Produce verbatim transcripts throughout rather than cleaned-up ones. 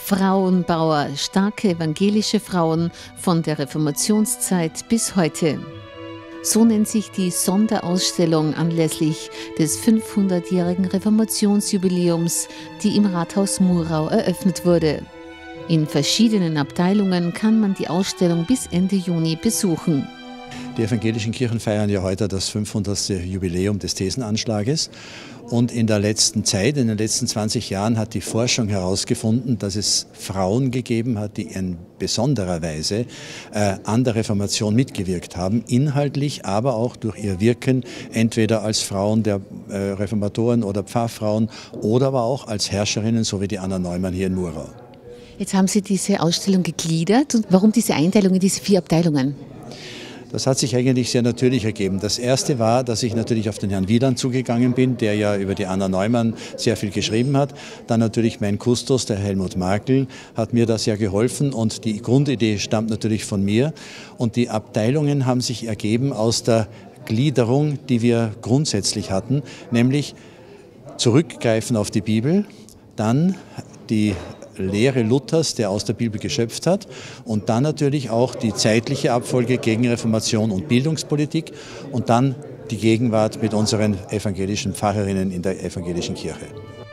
Frauenbauer, starke evangelische Frauen von der Reformationszeit bis heute. So nennt sich die Sonderausstellung anlässlich des fünfhundertjährigen Reformationsjubiläums, die im Rathaus Murau eröffnet wurde. In verschiedenen Abteilungen kann man die Ausstellung bis Ende Juni besuchen. Die evangelischen Kirchen feiern ja heute das fünfhundertste Jubiläum des Thesenanschlages. Und in der letzten Zeit, in den letzten zwanzig Jahren, hat die Forschung herausgefunden, dass es Frauen gegeben hat, die in besonderer Weise äh, an der Reformation mitgewirkt haben, inhaltlich, aber auch durch ihr Wirken, entweder als Frauen der äh, Reformatoren oder Pfarrfrauen oder aber auch als Herrscherinnen, so wie die Anna Neumann hier in Murau. Jetzt haben Sie diese Ausstellung gegliedert. Und warum diese Einteilung in diese vier Abteilungen? Das hat sich eigentlich sehr natürlich ergeben. Das erste war, dass ich natürlich auf den Herrn Wieland zugegangen bin, der ja über die Anna Neumann sehr viel geschrieben hat. Dann natürlich mein Kustos, der Helmut Markl, hat mir das ja geholfen und die Grundidee stammt natürlich von mir. Und die Abteilungen haben sich ergeben aus der Gliederung, die wir grundsätzlich hatten, nämlich zurückgreifen auf die Bibel, dann die Lehre Luthers, der aus der Bibel geschöpft hat, und dann natürlich auch die zeitliche Abfolge gegen Reformation und Bildungspolitik und dann die Gegenwart mit unseren evangelischen Pfarrerinnen in der evangelischen Kirche.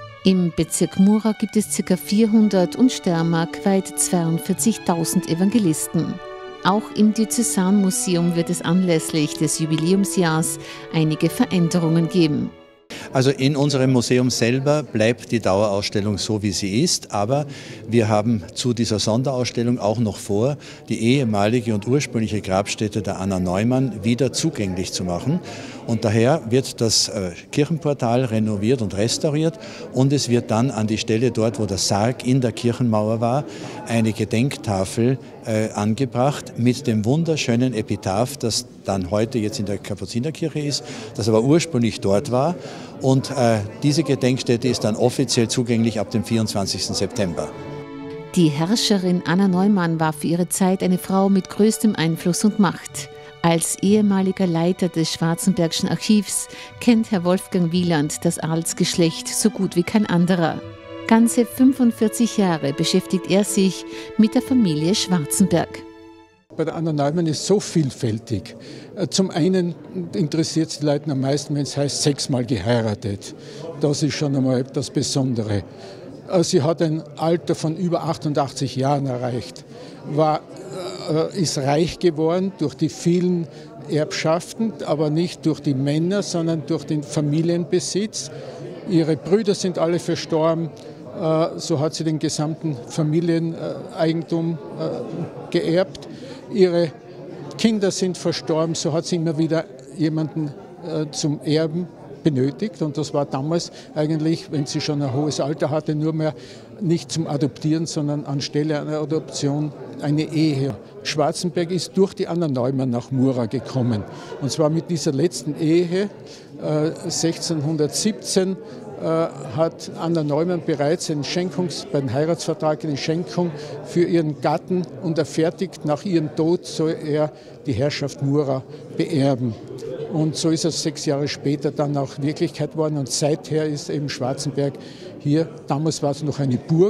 Im Bezirk Murau gibt es ca. vierhundert und Steiermark weit zweiundvierzigtausend Evangelisten. Auch im Diözesanmuseum wird es anlässlich des Jubiläumsjahrs einige Veränderungen geben. Also in unserem Museum selber bleibt die Dauerausstellung so, wie sie ist, aber wir haben zu dieser Sonderausstellung auch noch vor, die ehemalige und ursprüngliche Grabstätte der Anna Neumann wieder zugänglich zu machen. Und daher wird das Kirchenportal renoviert und restauriert und es wird dann an die Stelle dort, wo der Sarg in der Kirchenmauer war, eine Gedenktafel äh, angebracht mit dem wunderschönen Epitaph, das dann heute jetzt in der Kapuzinerkirche ist, das aber ursprünglich dort war. Und äh, diese Gedenkstätte ist dann offiziell zugänglich ab dem vierundzwanzigsten September. Die Herrscherin Anna Neumann war für ihre Zeit eine Frau mit größtem Einfluss und Macht. Als ehemaliger Leiter des Schwarzenbergschen Archivs kennt Herr Wolfgang Wieland das Adelsgeschlecht so gut wie kein anderer. Ganze fünfundvierzig Jahre beschäftigt er sich mit der Familie Schwarzenberg. Bei der Anna Neumann ist so vielfältig. Zum einen interessiert es die Leute am meisten, wenn es heißt, sechsmal geheiratet. Das ist schon einmal das Besondere. Sie hat ein Alter von über achtundachtzig Jahren erreicht, war, äh, ist reich geworden durch die vielen Erbschaften, aber nicht durch die Männer, sondern durch den Familienbesitz. Ihre Brüder sind alle verstorben, äh, so hat sie den gesamten Familieneigentum äh, geerbt. Ihre Kinder sind verstorben, so hat sie immer wieder jemanden äh, zum Erben benötigt. Und das war damals eigentlich, wenn sie schon ein hohes Alter hatte, nur mehr nicht zum Adoptieren, sondern anstelle einer Adoption eine Ehe. Schwarzenberg ist durch die Anna Neumann nach Murau gekommen. Und zwar mit dieser letzten Ehe, äh, sechzehnhundertsiebzehn, äh, hat Anna Neumann bereits einen Schenkungs-, bei dem Heiratsvertrag eine Schenkung für ihren Gatten und erfertigt. Nach ihrem Tod soll er die Herrschaft Murau beerben. Und so ist es sechs Jahre später dann auch Wirklichkeit geworden. Und seither ist eben Schwarzenberg hier. Damals war es noch eine Burg.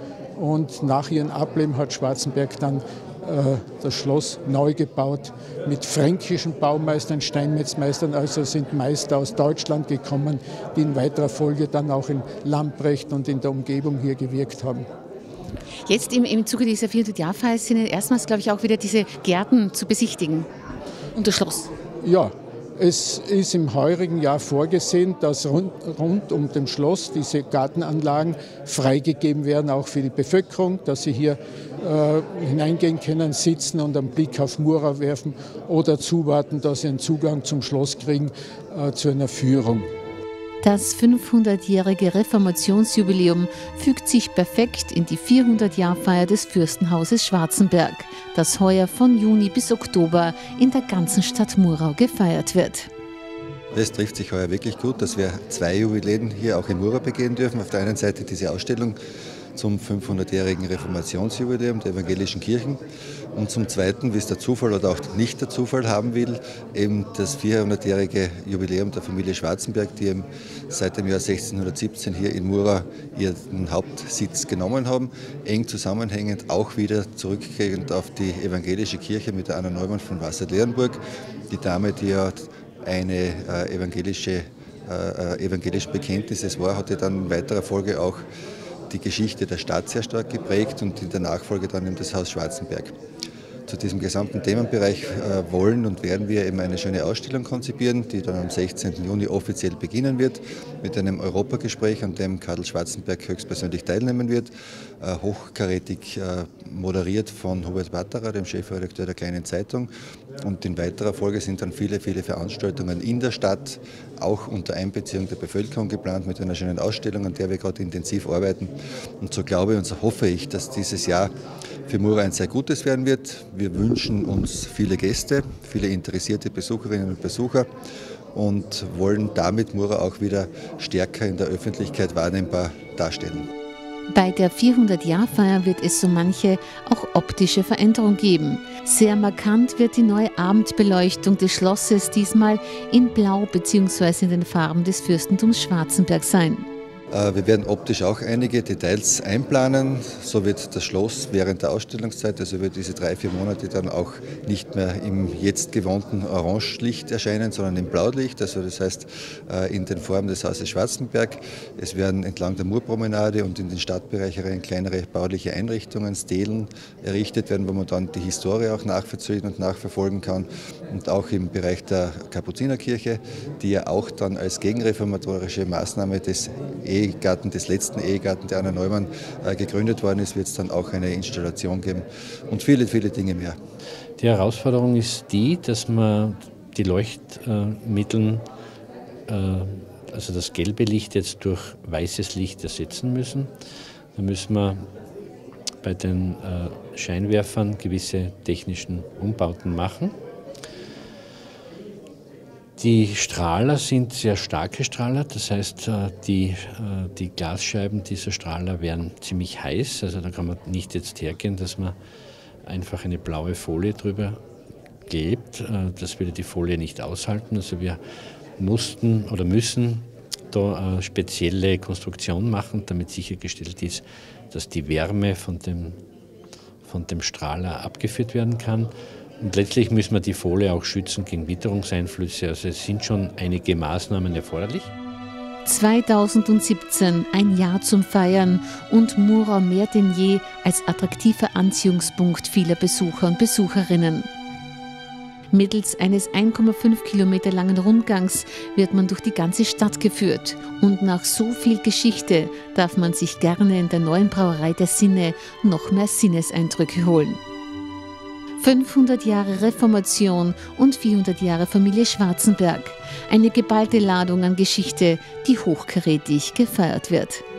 Und nach ihrem Ableben hat Schwarzenberg dann äh, das Schloss neu gebaut mit fränkischen Baumeistern, Steinmetzmeistern. Also sind Meister aus Deutschland gekommen, die in weiterer Folge dann auch in Lamprecht und in der Umgebung hier gewirkt haben. Jetzt im, im Zuge dieser vierhundert-Jahr-Feier sind erstmals, glaube ich, auch wieder diese Gärten zu besichtigen und das Schloss. Ja. Es ist im heurigen Jahr vorgesehen, dass rund, rund um dem Schloss diese Gartenanlagen freigegeben werden, auch für die Bevölkerung, dass sie hier äh, hineingehen können, sitzen und einen Blick auf Murau werfen oder zuwarten, dass sie einen Zugang zum Schloss kriegen äh, zu einer Führung. Das fünfhundertjährige Reformationsjubiläum fügt sich perfekt in die vierhundert-Jahr-Feier des Fürstenhauses Schwarzenberg, das heuer von Juni bis Oktober in der ganzen Stadt Murau gefeiert wird. Es trifft sich heuer wirklich gut, dass wir zwei Jubiläen hier auch in Mura begehen dürfen. Auf der einen Seite diese Ausstellung zum fünfhundertjährigen Reformationsjubiläum der evangelischen Kirchen und zum Zweiten, wie es der Zufall oder auch nicht der Zufall haben will, eben das vierhundertjährige Jubiläum der Familie Schwarzenberg, die eben seit dem Jahr sechzehnhundertsiebzehn hier in Mura ihren Hauptsitz genommen haben, eng zusammenhängend auch wieder zurückgehend auf die evangelische Kirche mit der Anna Neumann von Wassert-Lerenburg, die Dame, die ja eine äh, evangelische, äh, evangelische Bekenntnis war, hat ja dann in weiterer Folge auch die Geschichte der Stadt sehr stark geprägt und in der Nachfolge dann eben das Haus Schwarzenberg. Zu diesem gesamten Themenbereich äh, wollen und werden wir eben eine schöne Ausstellung konzipieren, die dann am sechzehnten Juni offiziell beginnen wird, mit einem Europagespräch, an dem Karl Schwarzenberg höchstpersönlich teilnehmen wird, äh, hochkarätig äh, moderiert von Hubert Watterer, dem Chefredakteur der Kleinen Zeitung. Und in weiterer Folge sind dann viele, viele Veranstaltungen in der Stadt, auch unter Einbeziehung der Bevölkerung geplant, mit einer schönen Ausstellung, an der wir gerade intensiv arbeiten. Und so glaube und so hoffe ich, dass dieses Jahr für Mura ein sehr gutes werden wird. Wir wünschen uns viele Gäste, viele interessierte Besucherinnen und Besucher und wollen damit Mura auch wieder stärker in der Öffentlichkeit wahrnehmbar darstellen. Bei der vierhundert-Jahr-Feier wird es so manche auch optische Veränderung geben. Sehr markant wird die neue Abendbeleuchtung des Schlosses diesmal in Blau bzw. in den Farben des Fürstentums Schwarzenberg sein. Wir werden optisch auch einige Details einplanen. So wird das Schloss während der Ausstellungszeit, also über diese drei, vier Monate, dann auch nicht mehr im jetzt gewohnten Orangelicht erscheinen, sondern im Blaulicht, also das heißt in den Formen des Hauses Schwarzenberg. Es werden entlang der Murpromenade und in den Stadtbereichen kleinere bauliche Einrichtungen, Stelen errichtet werden, wo man dann die Historie auch nachvollziehen und nachverfolgen kann. Und auch im Bereich der Kapuzinerkirche, die ja auch dann als gegenreformatorische Maßnahme des Ehegatten, des letzten Ehegatten der Anna Neumann äh, gegründet worden ist, wird es dann auch eine Installation geben und viele, viele Dinge mehr. Die Herausforderung ist die, dass man die Leuchtmittel, äh, also das gelbe Licht jetzt durch weißes Licht ersetzen müssen. Da müssen wir bei den äh, Scheinwerfern gewisse technischen Umbauten machen. Die Strahler sind sehr starke Strahler, das heißt, die, die Glasscheiben dieser Strahler werden ziemlich heiß. Also da kann man nicht jetzt hergehen, dass man einfach eine blaue Folie drüber klebt. Das würde die Folie nicht aushalten. Also wir mussten oder müssen da eine spezielle Konstruktion machen, damit sichergestellt ist, dass die Wärme von dem, von dem Strahler abgeführt werden kann. Und letztlich müssen wir die Folie auch schützen gegen Witterungseinflüsse. Also es sind schon einige Maßnahmen erforderlich. zweitausendsiebzehn, ein Jahr zum Feiern und Mura mehr denn je als attraktiver Anziehungspunkt vieler Besucher und Besucherinnen. Mittels eines eins Komma fünf Kilometer langen Rundgangs wird man durch die ganze Stadt geführt. Und nach so viel Geschichte darf man sich gerne in der neuen Brauerei der Sinne noch mehr Sinneseindrücke holen. fünfhundert Jahre Reformation und vierhundert Jahre Familie Schwarzenberg. Eine geballte Ladung an Geschichte, die hochkarätig gefeiert wird.